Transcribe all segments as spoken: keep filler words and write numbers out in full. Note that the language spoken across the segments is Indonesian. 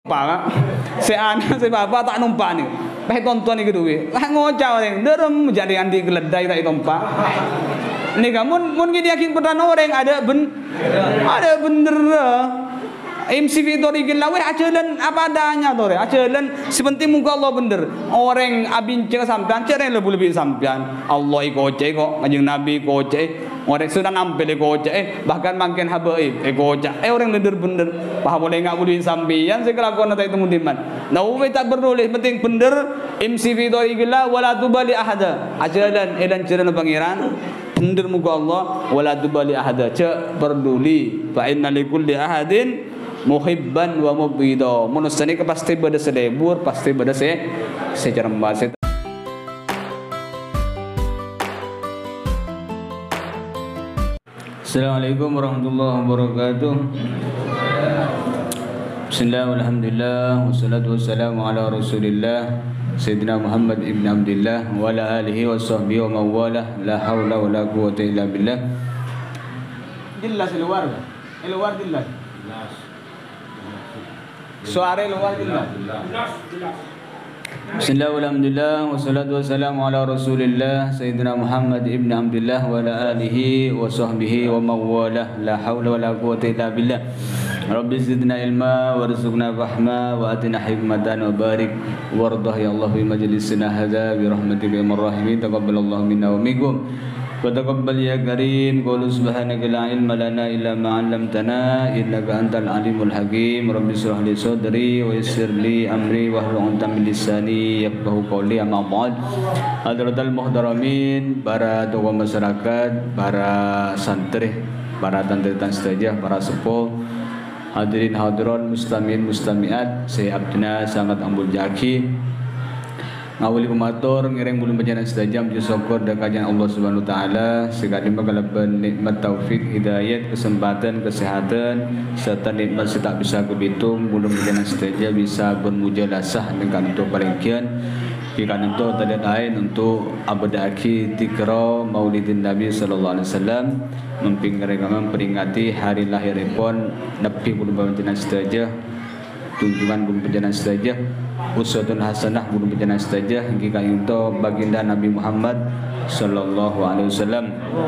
Pak, si anak si bapak tak numpak ni. Peh tonton ni kedua. Lah ngocau ni, derem jadi anti geledai tak numpak. Ni kan mun mun kita yakin perdana orang ada ben ada bener. M C V itu original, weh ajalan apa adanya tu, ajalan sepenting muka Allah bener. Orang abin cakap sampean, cakap lebih lebih sampean. Allah ikocek kok, kanjeng Nabi ikocek, orang sudah nampil ikocek, eh bahkan makin habaib ikocek. Eh orang bener bener, paham boleh nggak boleh sampean sekelakuan atau itu mundiman. Nah, weh tak bernulis, penting bener. M C V itu original, wala tubali ahada. Ajalan, edan jalan pangeran. Bener muka Allah, wala tubali ahada. Cak peduli, fa inna likulli ahadin muhibban wa mubghidha. Manusia ni pasti beda selebur, pasti beda se secerembas. Assalamualaikum warahmatullahi wabarakatuh. Bismillah walhamdulillah wassalatu wassalamu ala Rasulillah Sayyidina Muhammad ibn Abdullah wa ala alihi wa sahbihi wa mawalah. La haula wa la quwwata illa billah. Jelas luar. Luar jelas. Suara luar jelas. Bismillah walhamdulillah wassalatu wassalamu ala Rasulillah Sayyidina Muhammad ibn Abdullah wa ala alihi wa sahbihi wa mawalah. La haula wa la quwwata illa billah. Rabbi zidna ilma warzuqna fahma wa atina hikmatan wa barik wardah ya Allah fi majlisina hadza bi rahmatika ya arrahim. Taqabbalallahu minna wa minkum. وتقبل يا كريم قول سبحانك لا علم لنا إلا ما علمتنا إنك أنت العليم الحكيم رب اشرح لي صدري ويسر لي أمري واحلل عقدة من لساني يفقهوا قولي أما بعد. Hadratul muhtaramin, para tokoh masyarakat, para santri, para tante-tante setajah, para sepuh, hadirin hadirat, mustamiin mustamiat, saya abdina sangat ambul jaki. Ngawali pematur ngiring bulu penjana setajam syukur dan kajian Allah Subhanahu wa taala sekali kalaban nikmat taufik hidayat kesempatan kesehatan serta nikmat tak bisa kehitung bulu penjana setajam bisa bermujalasah dengan untuk palingkian jika untuk tidak lain untuk abadaki tikra maulidin Nabi sallallahu alaihi wasallam mempingkirkan memperingati hari lahiripun Nabi bulu penjana setajam tunjungan bulu penjana setajam uswatun hasanah bulu penjana setajah hingga untuk baginda Nabi Muhammad sallallahu alaihi wasallam.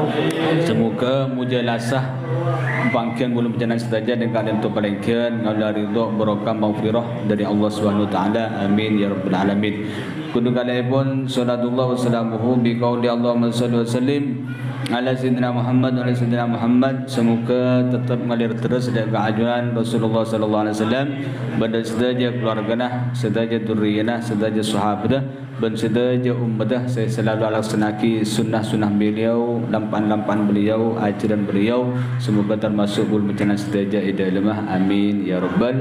Semoga mujalasah bangkian bulu penjana setajah dengan untuk palingkian ngala ridha barokah maghfirah dari Allah Subhanahu wa taala. Amin ya rabbal alamin. Kudu kalaipun sallallahu wasallamuhu bi qauli Allahumma shalli wa sallim ala sayyidina Muhammad wa ala sayyidina Muhammad. Semoga tetap mengalir terus dari keajuan Rasulullah sallallahu alaihi wasallam pada sedaja keluarganya, sedaja duriyana, sedaja sahabatnya, dan sedaja ummatnya. Saya selalu laksanakan sunnah-sunnah beliau, lampan-lampan beliau, ajaran beliau. Semoga termasuk bul bencana sedaja idalamah. Amin ya rabbal.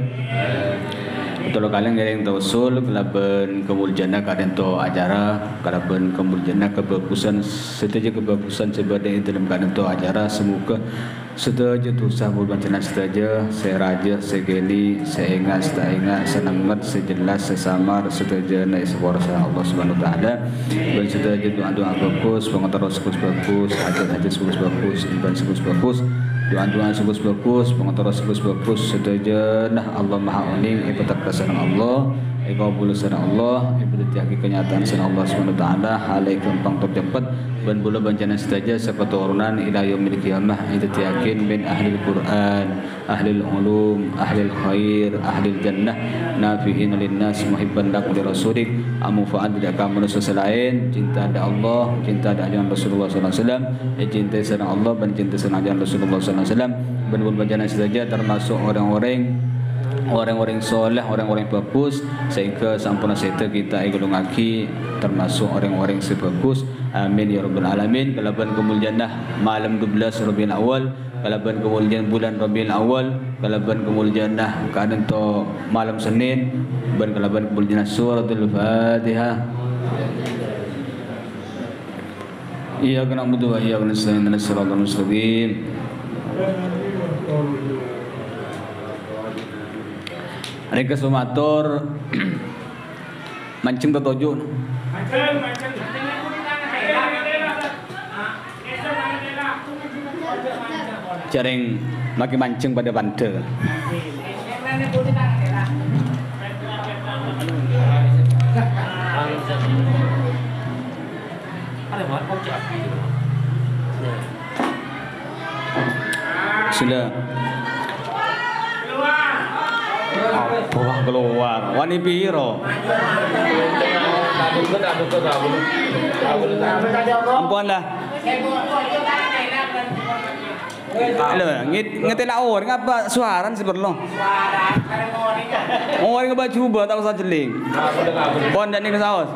Betul kalian yang tawassul kelaban kemuliaan kalian to acara kelaban kemuliaan kebagusan setiap kebagusan sebagai dalam kalian to acara. Semoga setiap dosa berbacaan saja saya raja segeli saya ingat saya ingat senangat sejelas sesamar setiap naik seborsa Allah Subhanahu wa taala dan setiap doa-doa bagus pengantar bagus bagus hajat-hajat bagus bagus ibadah bagus bagus doa-doa bagus bagus pengantar bagus bagus setiap nah Allah Maha Uning ibadah kesan Allah ikabul sana Allah ibadah tiaki kenyataan sana Allah Subhanahu wa taala halai gampang tercepat dan bulu bencana saja seketurunan ila yaumil qiyamah itu yakin min ahli Al-Quran ahli ulum ahli khair ahli jannah nafi'in linnas muhibban lakum li rasulik amufaat tidak kamu manusia selain cinta ada Allah cinta ada ajaran Rasulullah sallallahu alaihi wasallam cinta sana Allah dan cinta sana ajaran Rasulullah sallallahu alaihi wasallam dan bulu bencana saja termasuk orang-orang orang-orang soleh, orang-orang bagus sehingga sampurna serta kita igulungaki termasuk orang-orang sebagus. Amin ya rabbal alamin. Kalaban kemuliaan malam dua belas Rabiul Awal, kalaban kemuliaan bulan Rabiul Awal, kalaban kemuliaan keadaan to malam Senin, dan kalaban kemuliaan suratul Fatihah. Iyyaka na'budu wa iyyaka nasta'in ihdinas siratal mustaqim. Mereka sumatur mancing tertuju. Jaring makin mancing pada banter. Sila. Apa keluar? Wani piro? Ampun lah. Halo, ngetela orang ngapa suaran sih berlo? Orang ngebaju ba tak usah jeling. Pon dan ini saus.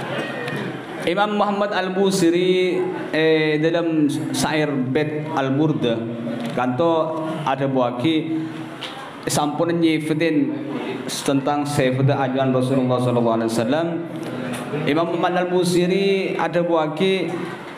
Imam Muhammad Al-Busiri eh, dalam syair bait Al-Burda kanto ada buaki sampun nyifetin tentang sifat ajaran Rasulullah sallallahu alaihi wasallam. Imam Muhammad Al-Busiri ada buaki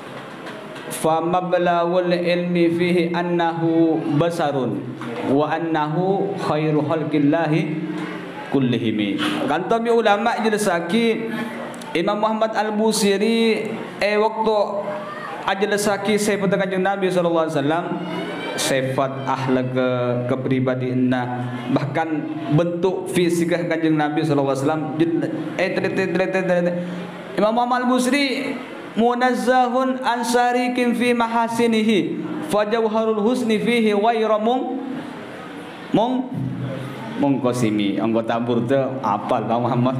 fa mablawul ilmi fihi annahu basarun wa annahu khairu khalqillahi kullihim. Kanto bi ulama jelasaki Imam Muhammad Al-Busiri eh waktu ajelasaki sifat kanjeng Nabi sallallahu alaihi wasallam, sifat akhlak ke, kepribadiannya, bahkan bentuk fisik kanjeng Nabi sallallahu alaihi wasallam eh Imam Muhammad Al-Busiri munazzahun ansarikin fi mahasinihi fajawharul husni fihi wairamung mung mungkosimi anggota burda apal Bang Muhammad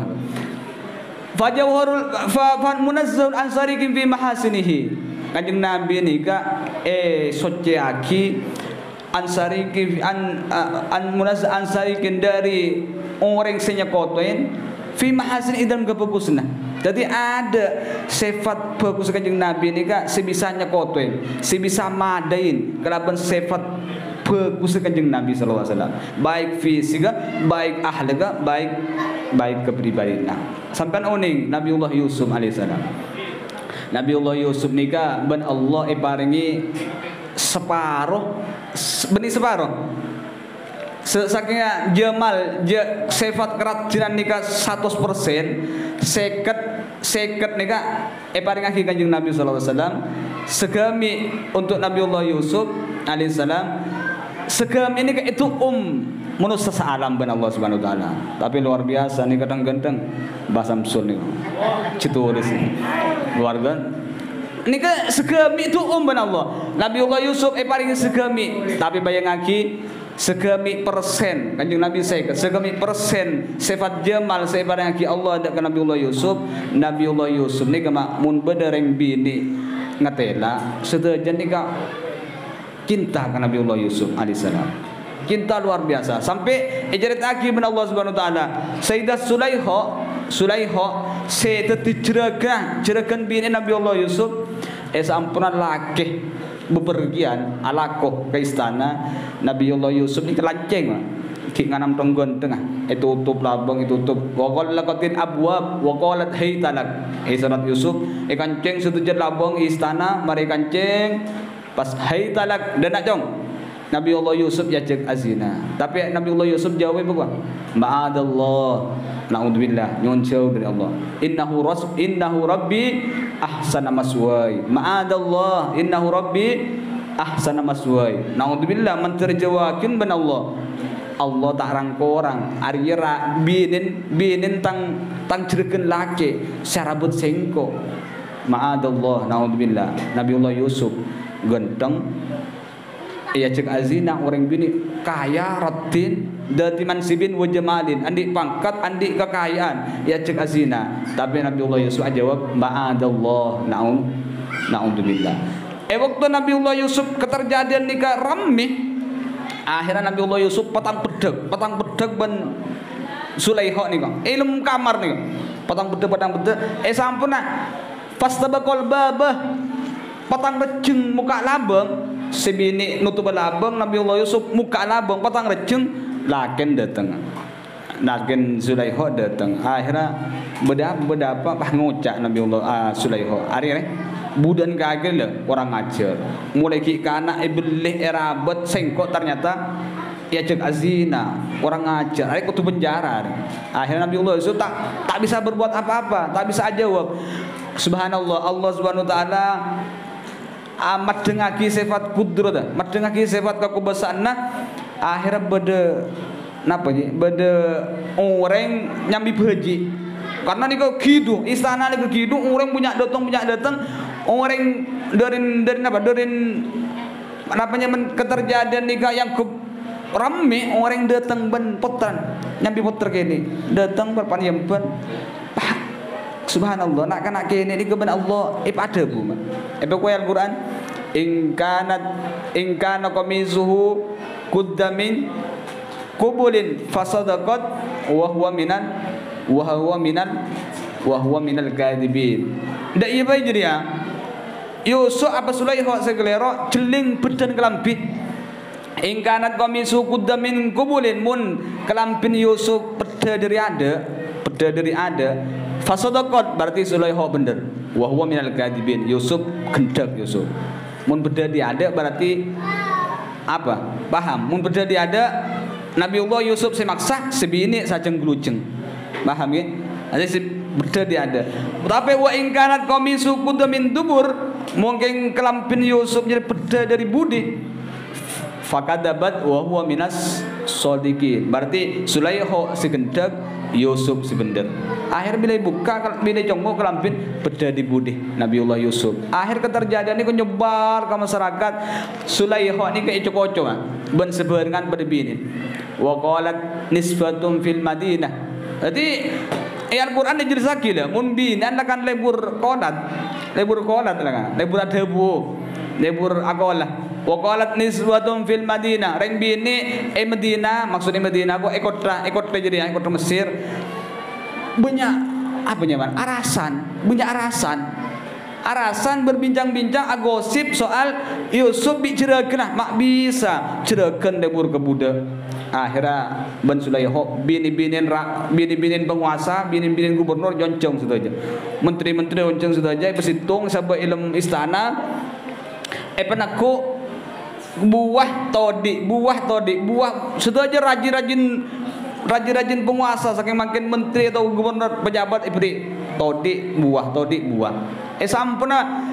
fajawharul fa munazzahun ansarikin fi mahasinihi kanjeng Nabi nika eh soceaki ansarikin an an munazzah ansarikin dari orang senyakotoin fi mahasin idam kebagusna. Jadi ada sifat bagus kanjeng Nabi ini kak sebisanya kotoin, sebisa madain kelaban sifat bagus kanjeng Nabi sallallahu alaihi wasallam. Baik fisik, baik akhlak, baik baik kepribadian. Sampai uning Nabiullah Yusuf alaihissalam. Nabiullah Yusuf nika ben Allah iparingi separuh benih separuh. Sakingnya jamal je, sifat kerajinan nika seratus persen seket seket nika eh paling akhir kanjeng Nabi sallallahu alaihi wasallam segami untuk Nabiullah Yusuf alaihissalam segami ini itu um manusia sealam ben Allah subhanahu wa taala, tapi luar biasa nih kadang ganteng bahasa Samsun nih cituris luar biasa nika segami itu um ben Allah Nabiullah Yusuf eh paling segami, tapi bayang lagi segami persen kanjeng Nabi saya segami persen sifat jamal sebarang ki Allah ada ke Nabiullah Yusuf. Nabiullah Yusuf ni kama mun bedereng bini ngatela sedajan ni ka cinta ke Nabiullah Yusuf alaihissalam, cinta luar biasa sampai ejarat aki ben Allah subhanahu wa taala Sayyidah Sulaiha Sulaiha seteti jeragan jeragan bini Nabiullah Yusuf es ampunan laki bepergian alakoh ke istana Nabiullah Yusuf ni kelanceng ki nganam tonggon tengah itu tutup labang itu tutup wa qallaqatin abwab wa qalat haytalak eh surat Yusuf eh kanceng setujat labang istana mari kanceng pas haytalak dan nak jong Nabiullah Yusuf ya cek azina, tapi Nabiullah Yusuf jawab apa? Ma'adallah, naudzubillah, nyuwun jauh dari Allah. Innahu ras innahu rabbi ahsana maswai. Ma'adallah, innahu rabbi ahsana maswai. Naudzubillah menterjawakin ben Allah. Allah tak rangkorang arira binin binin tang tang jereken laki sarabut sengko. Ma'adallah, naudzubillah. Nabiullah Yusuf genteng ya cek azina orang bini kaya ratin dati mansibin wa jamalin andi pangkat andi kekayaan ya cek azina, tapi Nabiullah Yusuf jawab ma'adallah naum naudzubillah. Eh waktu Nabiullah Yusuf keterjadian nikah rami akhirnya Nabiullah Yusuf petang pedeg petang pedeg ben Sulaiha nika ilmu kamar nika petang pedeg petang pedeg eh sampun nah pas tabakol babah petang rejeng muka labang sebini nutup labang Nabiullah Yusuf muka labang patang rejeng laken datang laken Sulaiha datang akhirnya beda beda apa pah ngucak Nabiullah ah, Sulaiha hari ini budan kagel lah orang ajar mulai ki kana iblis erabat sengkok ternyata ya cek azina orang ajar hari kutu penjara akhirnya Nabiullah Yusuf tak tak bisa berbuat apa-apa tak bisa jawab. Subhanallah Allah subhanahu wa ta'ala amat dengaki sifat kudrat amat dengaki sifat kekuasaan akhirnya beda napa je beda orang nyambi beji karena ni kau kidu istana ni kidu orang punya datang punya datang orang dari dari apa dari namanya keterjadian nikah yang ke rame orang datang ben potran nyambi potter kene datang berpanyempen subhanallah nak kana kene ni keban Allah ip ada bu mak ip ko Al-Qur'an in kanat in kana qamisuhu quddamin qubulin fasadaqat wa huwa minan wa huwa minan wa huwa minal kadhibin ndak iya bae jadi ya Yusuf apa Sulaikha segelero celing bedan kelambi in kanat qamisu quddamin qubulin mun kelampin Yusuf peda dari ada peda dari ada fasadaqat berarti Sulaikha bener wa huwa minal kadhibin Yusuf gendak Yusuf mun beda di ada berarti apa paham mun beda di ada Nabiullah Yusuf semaksa sebini sajeng glujeng paham ya ada si beda di ada tapi wa in kanat qamisu quddamin dubur mungkin kelampin Yusuf jadi beda dari budi fakadabat wa huwa minas shodiqin berarti Sulaikha segendak Yusuf sebener akhir bila buka bila jongko kelampin beda di budi Nabiullah Yusuf akhir keterjadian ini nyebar ke masyarakat Sulaikha ini kayak cocok ben sebarengan berbini wa qalat nisbatun fil Madinah jadi ayat Quran dijelaskan lah mun binan akan lebur qonat lebur qonat lah lebur adhabu lebur akolah wa qalat nisbatun fil Madinah reng bini eh Madinah maksudnya Madinah kok ekota ekota jadi ekota Mesir banyak apa nyaman arasan banyak arasan arasan berbincang-bincang agosip soal Yusuf bicerakeun mak bisa cerakeun lebur ke budak akhirnya Ben Sulaikha bini-binin bini-binin penguasa bini-binin gubernur joncong sudah aja menteri-menteri joncong sudah aja bersitung sabab ilmu istana eh penaku buah todi buah todi buah sudah aja rajin-rajin rajin-rajin penguasa saking makin menteri atau gubernur pejabat ibri todi buah todi buah eh sampuna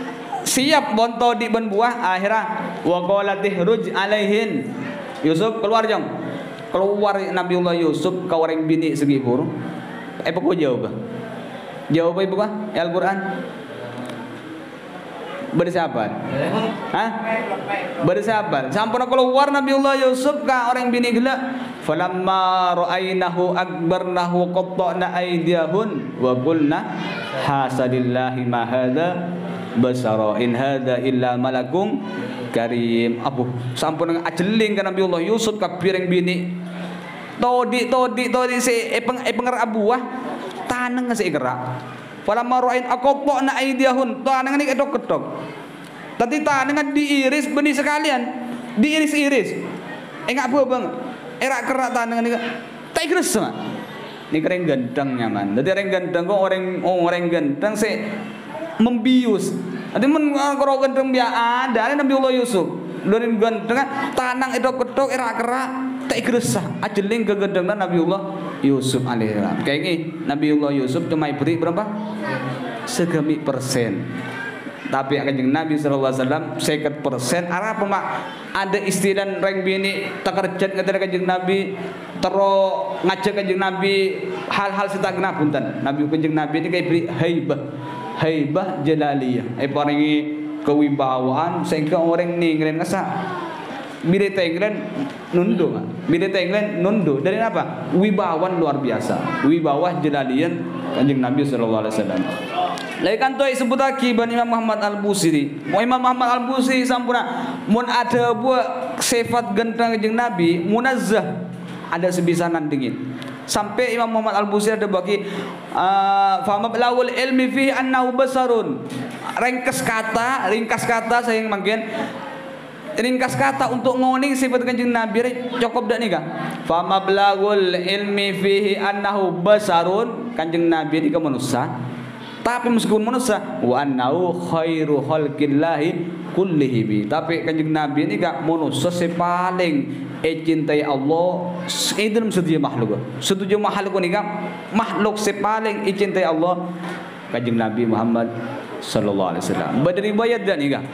siap bon todi ben buah akhirnya wa qalatih ruj alaihin Yusuf keluar jong keluar Nabiullah Yusuf ke orang bini segi hur eh pokok jawab jawab ibu kah Al-Quran bersahabat hah bersahabat sampun keluar Nabiullah Yusuf ke orang bini gila falamma ra'ainahu akbarnahu qatta'na aydiyahun wa qulna hasadillahi ma hadza basara in hadza illa malakum karim abu sampun ajeling kan Nabiullah Yusuf ka pireng bini todi todi todi si epeng epenger abuah taneng si gerak falamma ra'ain aqatta'na aydiyahun taneng ni kedok-kedok tadi taneng diiris benih sekalian diiris-iris enggak apa bang erak kerak taneng ni tak iris sama ni kering gendeng nyaman dadi reng gendeng kok orang orang gendeng si membius nanti men kalau gendeng dia ada Nabiullah Yusuf dari gendeng tanang itu ketok era kerak tak geresah ajeling ke gendeng Nabiullah Yusuf alaihissalam kayak ini Nabiullah Yusuf cuma beri berapa segemi persen tapi kanjeng Nabi sallallahu alaihi wasallam seket persen arah pemak ada istilah reng bini takerjat ngatana kanjeng Nabi tero ngajak kanjeng Nabi hal-hal sita kena punten Nabi kanjeng Nabi ini kayak beri haibah haibah jalaliyah eh paringi kewibawaan sehingga orang ni ngren ngasa bila tengren nunduk bila tengren nunduk dari apa wibawan luar biasa wibawah jalaliyan kanjeng Nabi sallallahu alaihi wasallam lagi kan toy sebut lagi ban Imam Muhammad Al-Busiri mau Imam Muhammad Al-Busiri sampuna mun ada buah sifat genteng kanjeng Nabi munazzah ada sebisanan dingin sampai Imam Muhammad Al-Busiri ada bagi uh, famablaul ilmi fihi annahu basarun ringkas kata ringkas kata saya yang makin ringkas kata untuk ngoni sifat kanjeng Nabi cukup dak nih kah famablaul ilmi fihi annahu basarun kanjeng Nabi ini manusia tapi meskipun manusia wa annahu khairu khalqillahi kullihi tapi kanjeng Nabi ini gak manusia paling eh cintai Allah eh dalam setiap makhluk setiap makhluk ini gak makhluk paling eh cintai Allah kanjeng Nabi Muhammad sallallahu alaihi wasallam beribayat dan nih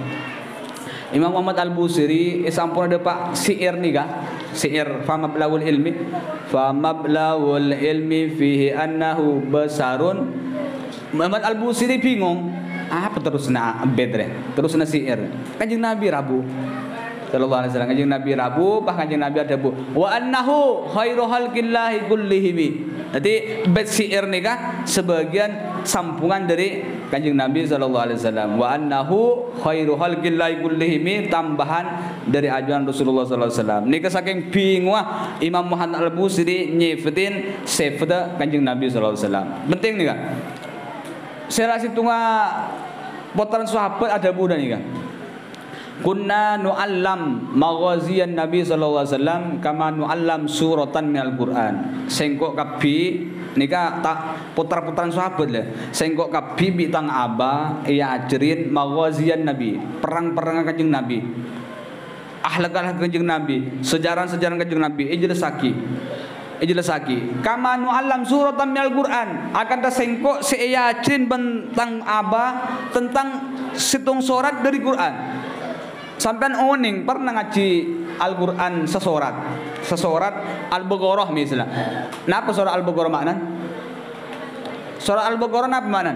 Imam Muhammad Al-Busiri sampun ada pak syair nih kah syair famablaul ilmi famablaul ilmi fihi annahu basarun Muhammad Al-Busiri bingung Apa terus na bedre? Terus na siir. Kanjeng Nabi Rabu. Sallallahu alaihi wasallam kanjeng Nabi Rabu, bah kanjeng Nabi ada bu. Wa annahu khairu khalqillahi kullihim. Jadi bet syair nikah sebagian sampungan dari kanjeng Nabi sallallahu alaihi wasallam. Wa annahu khairu khalqillahi kullihim, tambahan dari ajaran Rasulullah sallallahu alaihi wasallam. Nika saking bingung Imam Muhammad Al-Busiri nyifetin sifat kanjeng Nabi sallallahu alaihi wasallam. Penting nih kan. Saya rasa tunga potaran sahabat ada budak nih kan. Kunna nu'allam maghaziyan Nabi sallallahu alaihi wasallam kama nu'allam suratan minal Qur'an. Sengkok kabi nika tak putar-putaran sahabat lah. Sengkok kabi bitang aba ya ajarin maghaziyan Nabi, perang-perang kanjeng Nabi. Akhlak-akhlak kanjeng Nabi, sejarah-sejarah kanjeng Nabi, ijlasaki. Ijlasaki. Kama nu'allam suratan minal Qur'an. Akan ta sengkok se ya ajarin tentang aba tentang situng surat dari Quran. Sampai oning pernah ngaji Al-Quran sesorat sesorat Al-Baqarah misalnya. Napa surah Al-Baqarah makna? Surah Al-Baqarah napa makna?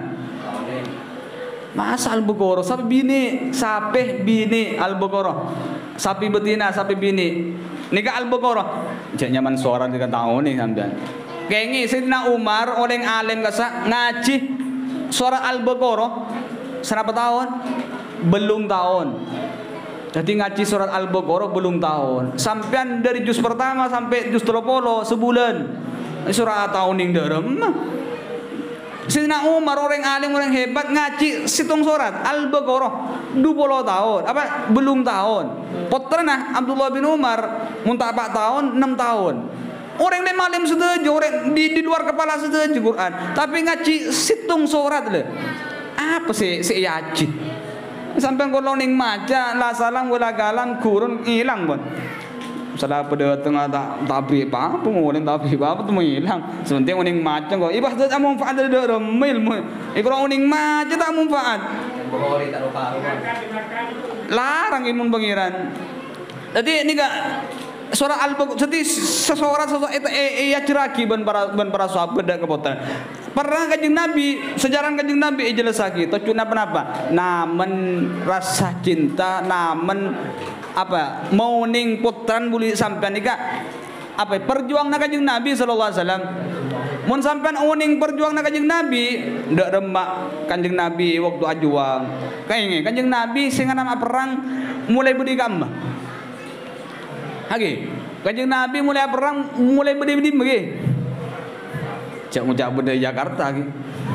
Masa Al-Baqarah sapi bini sapi bini Al-Baqarah sapi betina sapi bini nikah Al-Baqarah jangan nyaman suara dengan tahun nih sampean. Kengi Sayyidina Umar orang alim kasa ngaji surah Al-Baqarah berapa tahun? Belum tahun. Jadi ngaji surat Al-Baqarah belum tahun. Sampean dari juz pertama sampai juz tiga puluh sebulan. Surah tahun ning derem. Sayyidina Umar orang alim orang hebat ngaji situng surat Al-Baqarah dua puluh tahun. Apa belum tahun. Putrana Abdullah bin Umar muntah empat tahun, enam tahun. Orang lain alim setuju, orang di, di luar kepala setuju Quran. Tapi ngaji situng surat le. Apa sih si yaji? Sampai kalau ning maca la salam wala galang kurun hilang pun. Salah pada tengah tak tapi apa pengurin tapi apa tu hilang. Sebentar ning maca kok ibah tak manfaat dari remil. Ikro ning maca tak manfaat. Larang imun pengiran. Jadi ini gak surah Al-Baqarah jadi seseorang seseorang itu iya ceraki ban para ban para sahabat dan kepotan. Pernah kanjeng Nabi, sejarah kanjeng Nabi jelas lagi. Tujuh apa-apa. Namen rasa cinta, namen apa? Mau ning putran buli sampean nika apa? Perjuang na kanjeng Nabi sallallahu alaihi wasallam. Mun sampean uning perjuang na kanjeng Nabi, ndak remak kanjeng Nabi waktu ajuang. Kayaknya kanjeng Nabi sing nama perang mulai budi gamba. Lagi, kanjeng Nabi mulai perang mulai budi-budi bagi. Cak ngucap dari Jakarta lagi.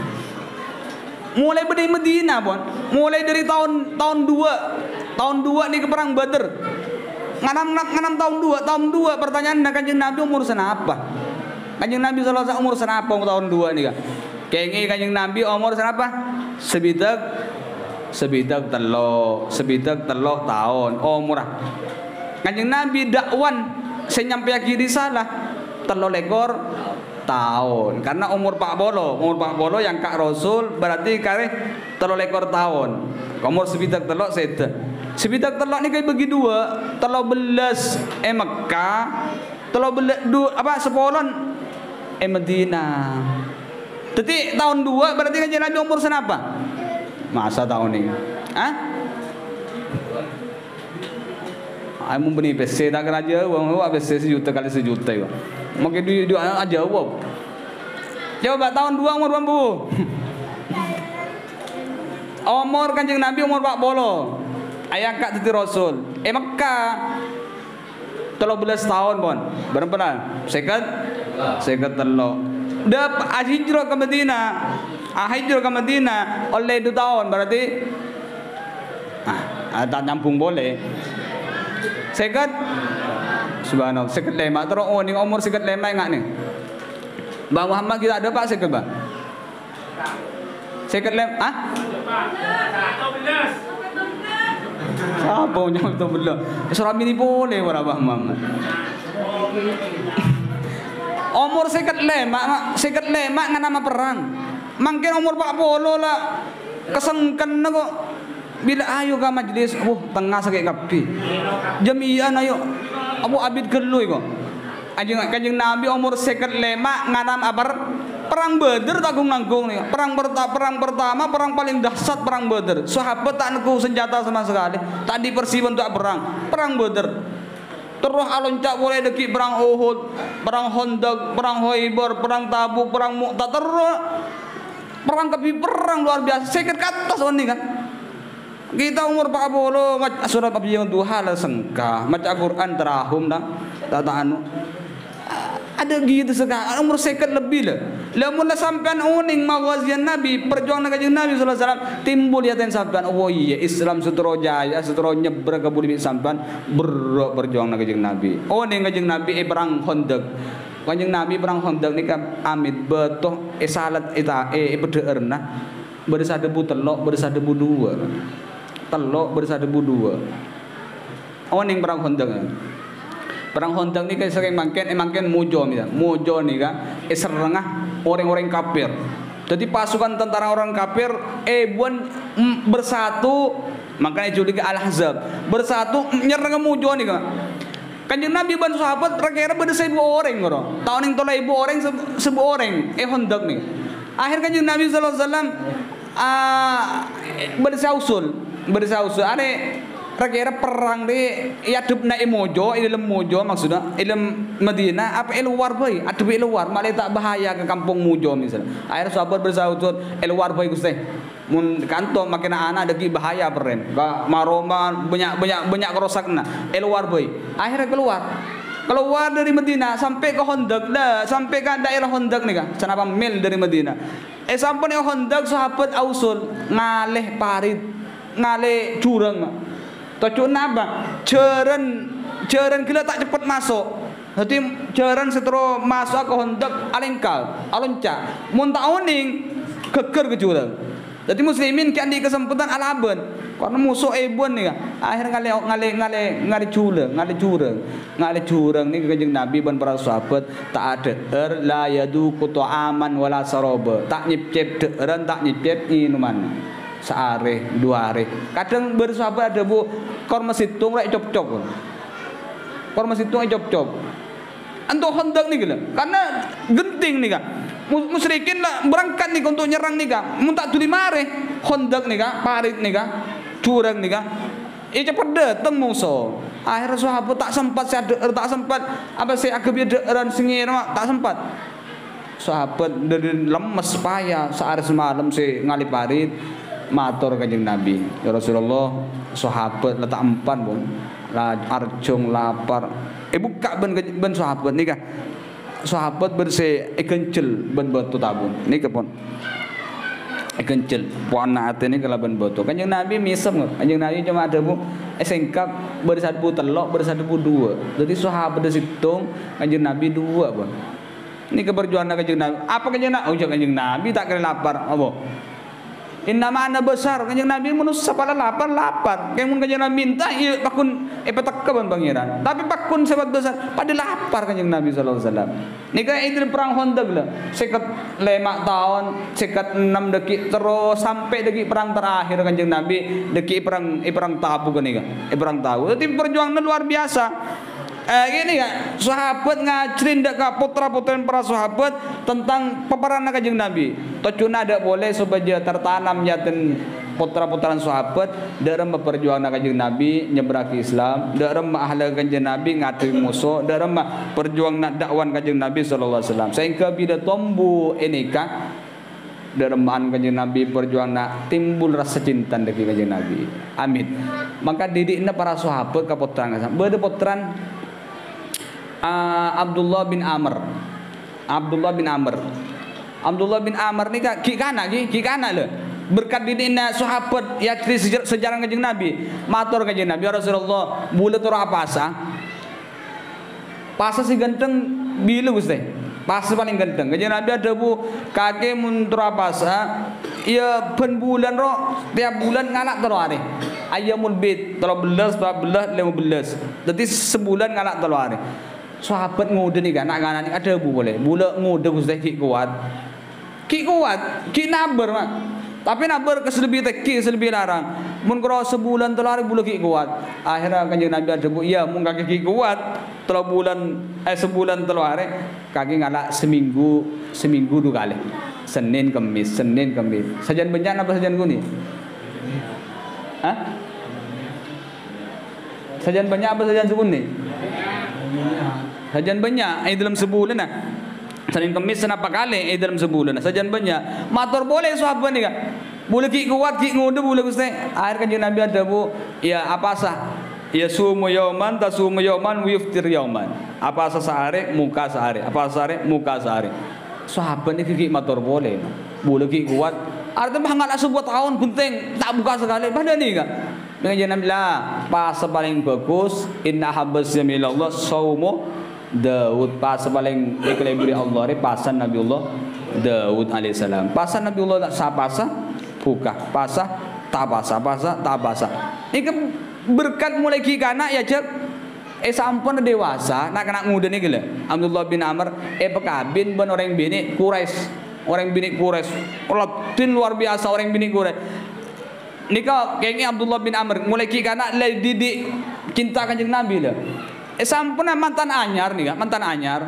Mulai dari Medina pun, mulai dari tahun tahun dua, tahun dua nih ke perang Badr. Nganam nganam tahun dua, tahun dua pertanyaan nak kanjeng Nabi umur senapa? Kanjeng Nabi sallallahu alaihi wasallam umur senapa tahun dua nih kan? Kayaknya kanjeng Nabi umur senapa? Sebidak sebidak telo, sebidak telo tahun. Oh murah. Kanjeng Nabi dakwan senyampai kiri salah telo lekor tahun karena umur Pak Bolo umur Pak Bolo yang Kak Rasul berarti kare telo lekor tahun umur sebidak telok sete sebidak telok ini kayak bagi dua telo belas eh Mekah telo belas dua apa sepolon eh Medina jadi tahun dua berarti kan Nabi umur senapa masa tahun ini ah aku beli P C tak kerja uang uang P C sejuta kali sejuta itu mungkin di di aja wow. Coba tahun dua umur berapa? Umur kanjeng Nabi umur empat puluh. Ayah kak titi Rasul. Eh Mekah. Telo belas tahun pun. Berapa lah? Seket? Seket telo. Udah hijrah ke Medina. Ah hijrah ke Medina oleh dua tahun berarti. Ah, tak nyampung boleh. Seket? Subhanallah, seket lima terus oh ni umur seket lima enggak nih. Bang Muhammad kita ada Pak seket Bang. Seket lima, ah? Apa yang itu belum? Surah ini boleh para Bang Muhammad. Umur seket lima, seket lima ngan nama perang. Mungkin umur Pak Polo lah kesengken kok. Bila ayo ke majlis, oh tengah sakit kapi. Jamian ayo, Abu Abid Gerlui kok. Kanjeng kanjeng Nabi umur seket lima nganam abar Perang Badar tanggung nanggung nih. Perang perta perang pertama, perang paling dahsyat perang Badar. Sahabat tak neku senjata sama sekali. Tak dipersiapkan untuk perang. Perang Badar. Terus aloncak boleh deki perang Uhud, perang Khandaq, perang Khaibar, perang Tabuk, perang Mu'tah, terus perang kebi perang luar biasa. Seket kata soal ini kan. Kita umur empat puluh macam surat abjad duha lah sengkah, macam Quran terahum dah, tak anu. Ada gitu sekarang umur seket lebih lah. Lamun lah sampean uning mawazian Nabi, perjuangan kanjeng Nabi sallallahu alaihi wasallam timbul ya ten sampean. Oh iya, Islam sutro jaya, sutro nyebrang ke bumi sampean berok berjuang kanjeng Nabi. Oh ning kanjeng Nabi e perang Khandaq. Kanjeng Nabi perang Khandaq ni kan amit betul e salat eta e pederna bersa debu telok bersa debu dua. Telok bersa debu dua. Oh ning perang Khandaq. Perang Khandaq ni kan sering mangken eh mangken mujo misal. Mujo ni kan eh serengah orang-orang kafir. Jadi pasukan tentara orang kafir eh buan mm, bersatu makanya juli ke Al-Ahzab. Bersatu nyerang mujo ni kan. Kanjeng Nabi ban sahabat kira-kira beda seribu orang ngono. Tahun yang tolong ibu orang seribu orang eh Khandaq ni. Akhir kanjeng Nabi sallallahu alaihi wasallam ah bersausul, bersausul. Ada kira-kira perang di ya adep na mojo ilem mojo maksudnya ilem Madinah apa luar boy adep luar malah tak bahaya ke kampung mojo misalnya akhir sahabat bersautot luar boy gusti mun kanto makin anak deki bahaya peren ka maroma banyak banyak banyak kerosakna luar boy akhirnya keluar keluar dari Madinah sampai ke Khandaq dah sampai ke daerah Khandaq nih kan senapa mil dari Madinah eh sampai ke Khandaq sahabat ausul ngaleh parit ngaleh curang. Tujuan apa? Ceren, ceren kita tak cepat masuk. Jadi ceren setelah masuk ke Khandaq alengkal, alonca. Muntah oning keker ke jurang. Jadi muslimin kan di kesempatan alaban. Karena musuh ebon ni kan. Akhir ngale ngale ngale ngale jurang, ngale jurang, ngale jurang ni kanjeng Nabi ban para sahabat tak ada er la yadu aman wala saraba. Tak nyipcep deuran tak nyipcep minuman. Sehari, dua hari. Kadang bersahabat ada bu korma situng rek cop-cop. Korma situng cop-cop. Antuk Khandaq nih gila. Karena genting nih kan. Musyrikin lah berangkat nih untuk nyerang nih kan. Mun tak tuli mare Khandaq nih kan, parit nih kan, curang nih kan. Eh cepat datang musuh. Akhirnya sahabat tak sempat saya tak sempat apa saya agak deran singir tak sempat. Sahabat dari lemes payah sehari semalam si ngali parit. Matur kanjeng Nabi ya Rasulullah sahabat letak empan pun la arjung lapar eh buka ben ben sahabat nika sahabat bersih eh kencel ben batu tabun nika pun eh kencel puana ate nika ben batu kanjeng Nabi misem kanjeng Nabi cuma ada bu eh singkap bersatu telok bersatu dua jadi sahabat desitung kanjeng Nabi dua pun ini keperjuangan kanjeng Nabi apa kanjeng Nabi oh kanjeng Nabi tak kira lapar apa inna ma'ana besar kanjeng Nabi manusia pada lapar lapar kayak mun kanjeng Nabi minta iya pakun eh petekkeun pangeran tapi pakun sahabat besar pada lapar kanjeng Nabi sallallahu alaihi wasallam nika itu perang Khandaq lah sekat lima tahun sekat enam dekik terus sampai dekik perang terakhir kanjeng Nabi dekik perang eh perang Tabuk nika eh perang Tabuk jadi perjuangan luar biasa. Eh gini kan, sahabat ngajrin dak ka putra-putra para sahabat tentang peperangan kanjeng Nabi. Tocuna ada boleh supaya tertanam yatin putra-putra sahabat dalam perjuangan kanjeng Nabi nyebrang Islam, dalam ahli kanjeng Nabi ngatui musuh, dalam perjuangan nak dakwan kanjeng Nabi sallallahu alaihi wasallam. Sehingga bila tombu ini kan dalam kanjeng Nabi perjuangan nak timbul rasa cinta dari kanjeng Nabi. Amin. Maka didikna para sahabat ka putra bade putran Uh, Abdullah bin Amr Abdullah bin Amr Abdullah bin Amr ni ki kana ki ki kana le berkat didina sahabat ya sejarah, sejarah kanjeng Nabi matur kanjeng Nabi Rasulullah bulat ora pasa pasa si ganteng bilu Gusti pasa paling ganteng kanjeng Nabi ada bu kake mun ora pasa ya ben bulan ro tiap bulan ngalak telo hari ayamul bid tiga belas empat belas lima belas jadi sebulan ngalak telo hari sahabat ngode nih kan nak kanan ada bu boleh bula ngode Gusti ki kuat ki kuat ki nabar mak Tapi nak berkeselebih teki selebih larang. Mun kro sebulan telari bulu ki kuat. Akhirnya kanjeng Nabi ada bu, iya mun kaki ki kuat telur bulan eh sebulan telari kaki ngalak seminggu seminggu dua kali. Senin Kemis, Senin Kemis. Sajian bencan apa sajian guni? Hah? Sajian banyak apa sajian seguni? Sajian banyak, eh dalam sebulan nah. Senin Kemis senapa kali eh dalam sebulan. Sajian banyak. Matur boleh sahabat ni kan. Boleh ki kuat ki ngude boleh Gusti. Akhir kanjeng Nabi ada bu, ya apa sah? Ya sumu yauman tasumu yauman wa yuftir yauman. Apa sah sehari muka sehari. Apa sehari muka sehari. Sahabat ni ki matur boleh. Boleh ki kuat. Artinya hangat sebuah tahun penting tak buka sekali. Pada ni kan. Kanjeng Nabi lah pas paling bagus inna habas jamilallah saumu Daud pas paling ikhlas Allah ni pasan Nabiullah Daud alaihissalam. Pasan Nabiullah tak sapasa buka, pasah tak pasah, pasah tak pasah. Ini berkat mulai kikana ya cek. Eh sampun dewasa nak kena muda ni gila. Abdullah bin Amr eh pekabin ben orang bini Quraisy. Orang bini Quraisy. Latin luar biasa orang bini Quraisy. Nika kayaknya Abdullah bin Amr mulai kikana lagi didik cinta kanjeng Nabi lah. Eh sampun mantan anyar nih, mantan anyar.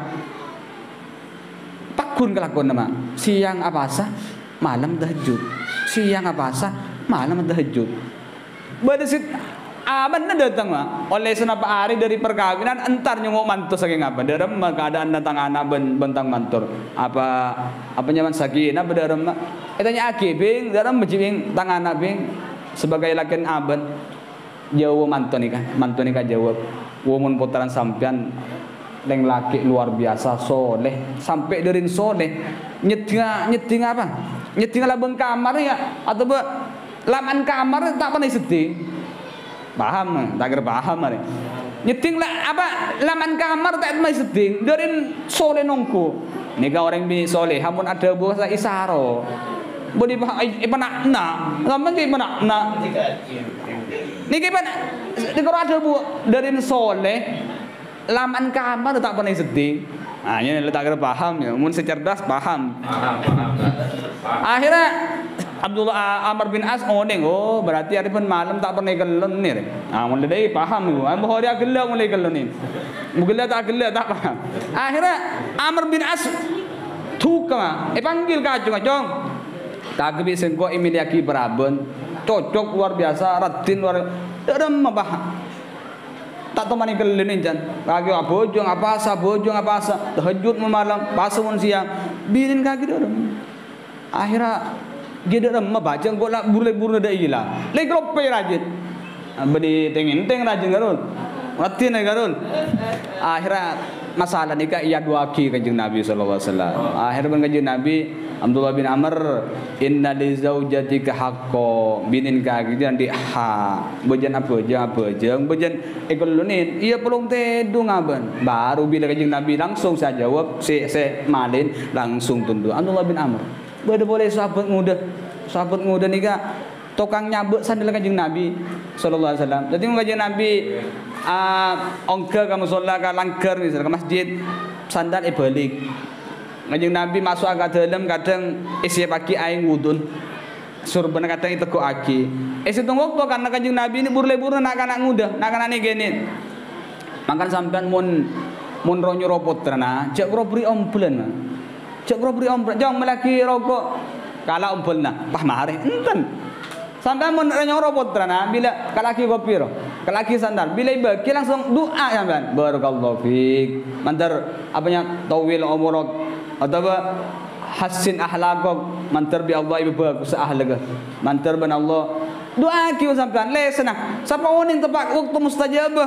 Pakun kelakuan nama. Siang apa sah, malam tahajud. Siang apa sah, malam tahajud. Berdesit aban na datang mah. Oleh senapa hari dari perkawinan entar nyungok mantu saking apa? Dalam keadaan datang anak ben, bentang mantur. Apa apa nyaman sakinah berdaram mah. Etanya akibing dalam bejibing tangan abing sebagai lakian aban. Jauh mantu nikah, mantu nikah jawab. Womun putaran sampean leng laki luar biasa soleh sampai dari soleh nyetinga nyetinga apa nyetinga labeng kamar ya atau be laman kamar tak pernah sedih paham tak kira paham mari nyeting lah apa laman kamar tak pernah sedih dari soleh nongku nika orang bini soleh hamun ada bahasa isaro bodi ipa nak nak sama ke ipa nak nak niki ipa kalau ada bu dari soleh laman kamar tak pernah sedih. Nah, ini tak kira paham ya. Mun secerdas paham. Akhirnya Abdullah Amr bin As oneng oh berarti hari pun malam tak pernah gelon ni. Ah mun ledai paham tu. Am bahari gelon mulai gelon ni. Mugila tak gelon tak paham. Akhirnya Amr bin As thukma. Eh panggil kacung kacung. Tak bisa engkau imiliaki beraben. Cocok luar biasa, ratin luar dalam mabah. Tak tahu mana kelilin jan. Kaki bojong apa asa, bojong apa asa. Tahajud malam, pasun siang. Birin kaki dalam. Akhirnya dia dalam membaca engkau lah bule-bule dah hilang. Lagi lope rajin. Beri tengin-teng rajin garul. Ratin garul. Akhirnya masalah nikah ia dua ki kanjeng Nabi sallallahu alaihi wasallam. Akhirnya kanjeng Nabi Abdullah bin Amr inna li zaujatika haqqo binin kaki dan di ha bejan apa je apa je bejan ekolonin ia pelung tedung aban baru bila kanjeng Nabi langsung saya jawab si se malin langsung tunduk Abdullah bin Amr boleh boleh sahabat muda sahabat muda nikah tukang nyabut sandal kanjeng Nabi sallallahu alaihi wasallam. Jadi kanjeng Nabi uh, ongke kamu sholat ka langgar misalnya ke masjid sandal e balik. Kanjeng Nabi masuk agak dalam kadang isi pagi aing wudun. Surban kadang itu ko aki. Isi tunggu waktu karena kanjeng Nabi ini burle-burle nak anak muda, nak anak gini. Makan sampean mun mun ronyo ropot terana, cek ro beri ombulan mah. Cek ro beri ombulan, jang melaki rokok kala ombulna. Pah mare enten. Sampai mun renyong robot terana bila kalaki kopi ro, kalaki sandal bila ibaki langsung doa sampean. Barakallahu fiik. Mantar apanya tawil umurok atau hasin akhlaqok mantar bi Allah ibu bagus akhlak. Mantar ban Allah doa kieu sampean lesna. Sapa oning tepat waktu mustajabah.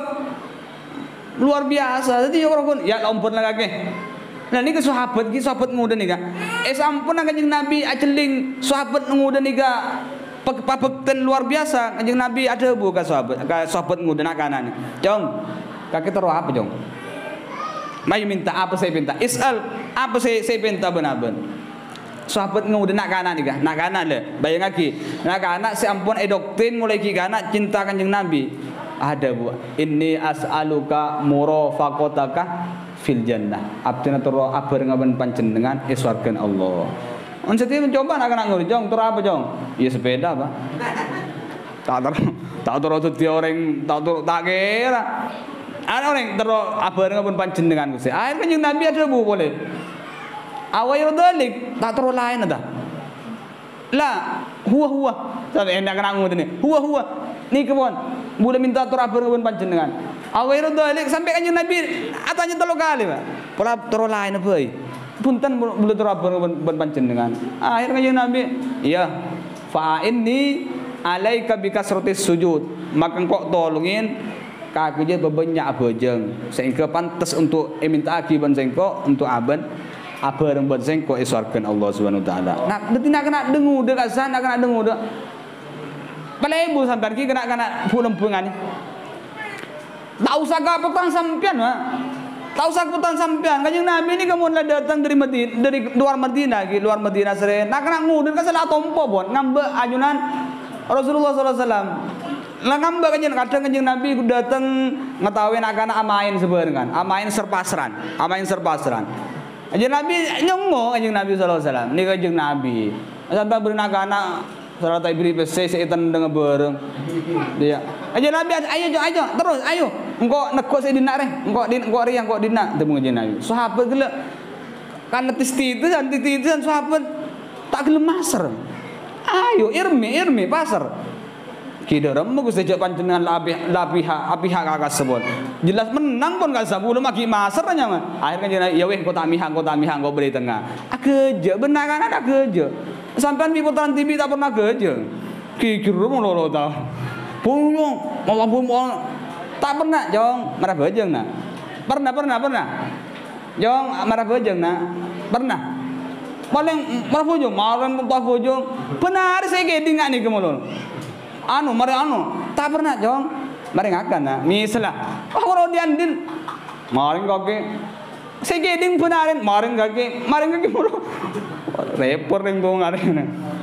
Luar biasa. Jadi orang ya ampun lagi. Nah ini ke sahabat ki sahabat muda nih kan. Eh sampun kanjeng Nabi ajeling sahabat muda nih kan. Pabekten luar biasa kanjeng Nabi ada bu ka sahabat ka sahabat muda nak kanan. Jong, kaki taruh apa jong? Mai minta apa saya minta? Isal apa saya saya minta benar-benar. Sahabat muda nak kanan ni kan? Nak kanan le. Bayang lagi. Nak kanan si ampun eh doktrin mulai ki kanan cinta kanjeng Nabi. Ada bu. Inni as'aluka murafaqataka fil jannah. Abdina taruh apa ngaban panjenengan iswarkan Allah. On setiap mencoba nak nak nguri jong tur apa jong? Ya sepeda Pak. Tak ter tak tur tu dia orang tak tur tak kira. Ada orang ter apa dengan pun panjenengan Gusti. Akhir Kanjeng Nabi ada bu boleh. Awal dalik tak tur lain ada. Lah huwa huwa. Sampai enak nak ngudi ni. Huwa huwa. Ni kebon. Boleh minta tur apa dengan pun panjenengan. Awal dalik sampai Kanjeng Nabi atanya telu kali Pak. Pola tur lain apa? Punten boleh terapkan ben panjenengan. Akhirnya Kanjeng Nabi, iya, fa inni alaika bikasratis sujud. Maka engkau tolongin kaki je bebanyak bejeng sehingga pantas untuk minta akiban sengko untuk aban apa yang buat sengko iswarkan Allah Subhanahu wa taala. Nak detina kena dengu dekat sana kena dengu dek. Pale ibu sampean ki kena kena pulempungan. Tak usah ka petang sampean, Pak. Tak usah keputan sampean. Kanjeng Nabi ini kamu datang dari Madinah, dari luar Madinah, gitu, luar Madinah sering. Nak nak ngudin kan salah tompo pun ngambek ajunan Rasulullah sallallahu alaihi wasallam. Lah ngambek kanjeng kadang Kanjeng Nabi datang ngetawain anak-anak amain sebenarnya, amain serpasran, amain serpasran. Kanjeng Nabi nyongo Kanjeng Nabi sallallahu alaihi wasallam. Ini Kanjeng Nabi. Sampai berenak anak salat ibri bese seitan dengan bareng. Dia. Kanjeng Nabi ayo ayo terus ayo. Engkau nekok saya dina reh, engkau din, engkau riang, engkau dina, temu Kanjeng Nabi. Sahabat gelak, karena tisti itu dan tisti itu dan sahabat tak gelem maser. Ayo irmi irmi pasar. Kita remu Gusti jak panjenengan labih labiha apiha kakak sebut. Jelas menang pun gak sabulu maki maser nyaman. Akhirnya Kanjeng Nabi, ya weh kau tak mihang, kau tak mihang, kau beri tengah. Kerja benar kan ada kerja. Sampai di putaran T V tak pernah kerja. Kikir mau lo tahu. Puyung, malah puyung. Tak pernah jong marah bajeng nak. Pernah pernah pernah. Jong marah bajeng nak. Pernah. Paling marah bajeng, marah muntah bajeng. Benar saya geding ngak ni kemulun. Anu marah anu. Tak pernah jong. Marah ngakan nak. Misalnya, oh kalau diandin, marah kaki. Saya geding benarin, marah kaki, marah kaki mulu. Repot yang tu ngarin.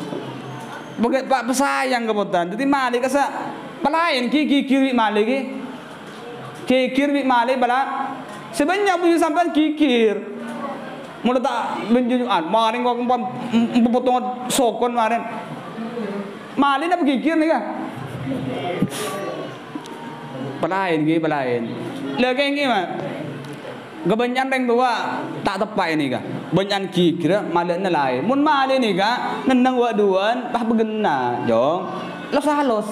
Bukan pak pesayang kebutan. Jadi malik kasa pelayan kiki kiri malik ki. Kikir bi malik bala sebenarnya punya sampai kikir mula tak menjunjukan maring kok potong sokon maring malik apa kikir ni kan pelain gi pelain lagi ni mah kebanyakan orang tua tak tepat ini kan banyak kikir malik lain mun malik ni kan nendang waduan bah begena jong los halos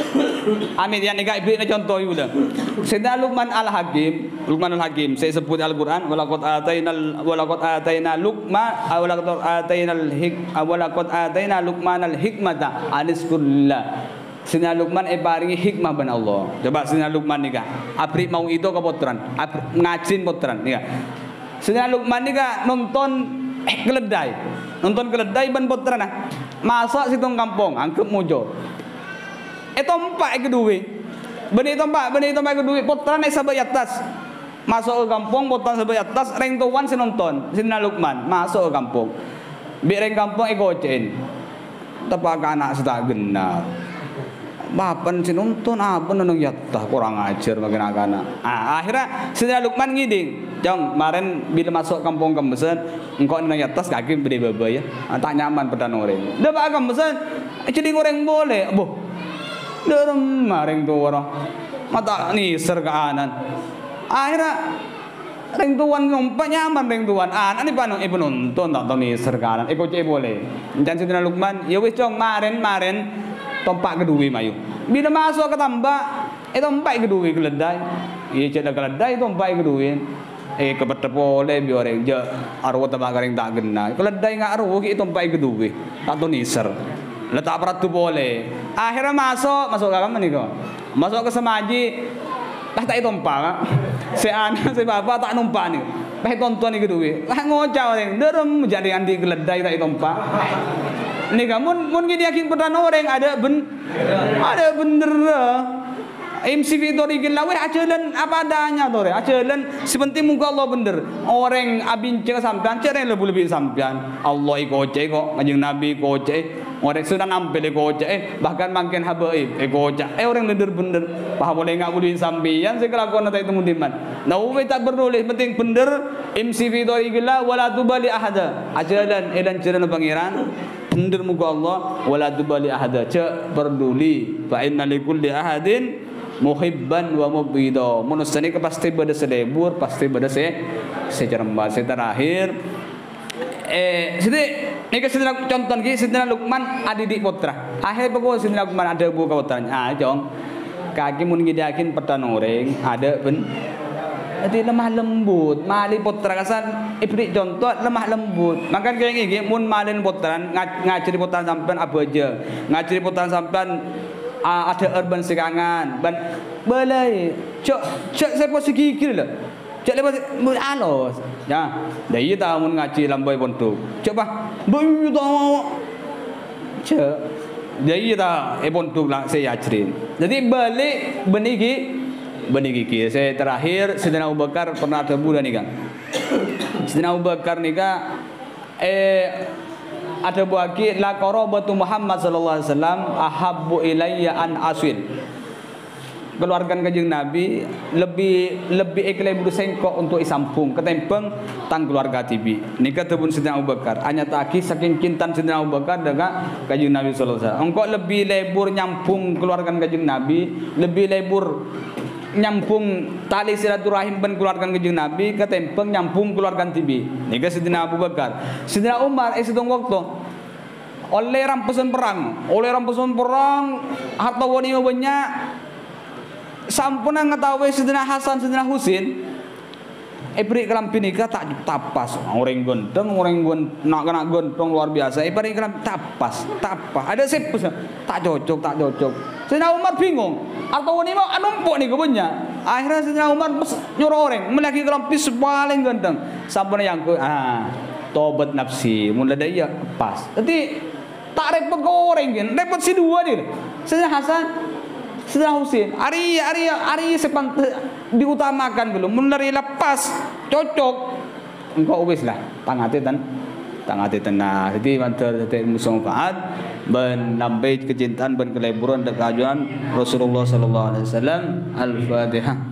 amit yang ika iblis contoh itu dah. Sayyidina Luqman Al-Hakim, Luqman Al-Hakim, saya sebut Al-Quran, walaqad atainal walaqad ataina Luqman, walaqad atainal hik, walaqad ataina Luqman al-hikmata aniskulillah. Sayyidina Luqman eh paringi hikmah ban Allah. Coba Sayyidina Luqman ni kah, abri mau itu ke potran, ngajin potran ni kah. Sayyidina Luqman ni kah nonton eh keledai, nonton keledai ban potran ah. Masak situng kampung, angkep mujo. Itu empat kedua. Benih itu empat, benih itu empat kedua. Potran yang sampai atas. Masuk ke kampung, potran sampai atas. Reng tuan si nonton. Sayyidina Luqman masuk ke kampung. Biar reng kampung ikocin. Tepak anak sudah genap. Bapan si nonton apa nonton yatah kurang ajar makin anak. Ah, akhirnya Sayyidina Luqman ngiding. Jong, kemarin bila masuk kampung Kembesan, engkau nonton atas kaki beri baba ya. Tak nyaman pada orang. Dah pak Kembesan, jadi orang boleh. Boh. Derem maring tu orang mata ni serkaan akhirnya ring tuan ngompat nyaman ring tuan anak ni panu ibu nonton tak tahu ni serkaan ikut cek boleh dan Sayyidina Luqman ya wis cong maren maren tompak kedua mayu bila masuk ke tambak itu tompak kedua keledai iya cek keledai tompak kedua eh kepet boleh biar orang je arwah tambak kering tak kena keledai ngak arwah itu tompak kedua tak tahu ni ser letak peratu boleh. Akhirnya masuk, masuk ke mana ni kau? Masuk ke semaji, lah tak tumpah. Si anak, si bapa tak numpah ni. Lah tonton ni kedua. Lah ngocau orang, derem jadi anti keledai tak tumpah. Ni kan, mun mun kita yakin pernah orang ada ben, ada bener. M C V tori gelawe ajalan apa adanya tore. Ajalan sepenting muka Allah bener. Orang abincang sampean cereng lebih-lebih sampean. Allah ikoce kok, Kanjeng Nabi ikoce. Orang sudah nampil ikoce. Eh bahkan makin habaib ikoce. Eh orang bener-bener. Paham boleh enggak boleh sampean sekelakuan itu mudiman. Nah, we tak bernulis penting bener M C V tori gela wala tubali ahada. Ajalan edan cereng pangeran. Bener muka Allah wala tubali ahada. Cek peduli. Fa inna likulli ahadin muhibban wa mubghidha. Manusia ni pasti beda selebur, pasti beda se secerembah. Terakhir eh sini ni ke sini contoh lagi sini Luqman adidik putra. Akhir pokok sini Luqman ada buka putranya. Ah jong kaki mun gidakin petan orang ada ben jadi lemah lembut mali putra kasan ibrik contoh lemah lembut makan kayak gini mun malin putran ngajari putran sampean apa aja ngajari putran sampean uh, ada urban sekangan ban belai cok cok saya pun segigil lah cok lepas mun alos ya dari tahu mun ngaji lambai pontuk coba bu tahu cok dari tahu eh pontuk lah saya ajarin jadi balik beniki benih gigi. Saya terakhir Sayyidina Abu Bakar pernah ada bulan nih kan. Sayyidina Abu Bakar nih kan eh ada buaki la qarabatu Muhammad sallallahu alaihi wasallam ahabbu ilayya an aswil. Keluarkan Kanjeng Nabi lebih lebih ikhlas bersengkok untuk isampung ketempeng tang keluarga tibi. Nikah tebun Sayyidina Abu Bakar. Hanya taki saking kintan Sayyidina Abu Bakar dengan Kanjeng Nabi sallallahu alaihi wasallam. Engkau lebih lebur nyampung keluarkan Kanjeng Nabi, lebih lebur nyampung tali silaturahim ben keluarkan Kanjeng Nabi ketempeng nyampung keluarkan tibi. Nika Sayyidina Abu Bakar. Sayyidina Umar eh sedang waktu oleh rampasan perang, oleh rampasan perang harta wanita banyak sampun ngetahui Sayyidina Hasan Sayyidina Husin ibrik kelampi nikah tak tapas orang gondong orang gon nak kena gondong luar biasa ibrik kelampi tapas tapas ada sip tak cocok tak cocok. Sayyidina Umar bingung atau ini mau numpuk nih kebanyak akhirnya Sayyidina Umar nyuruh orang melaki kelampi paling gondong sampun yang ke ah tobat nafsi mulai dari ya pas jadi tak repot ke orang kan repot si dua dia Sayyidina Hasan Sayyidina Husin hari hari hari sepant diutamakan belum mulai lepas cocok engkau wis lah tangate tan tangate tenah jadi mantar jadi musafaat ben nampai kecintaan ben keleburan dan keajuan Rasulullah sallallahu alaihi wasallam. Al-Fatihah.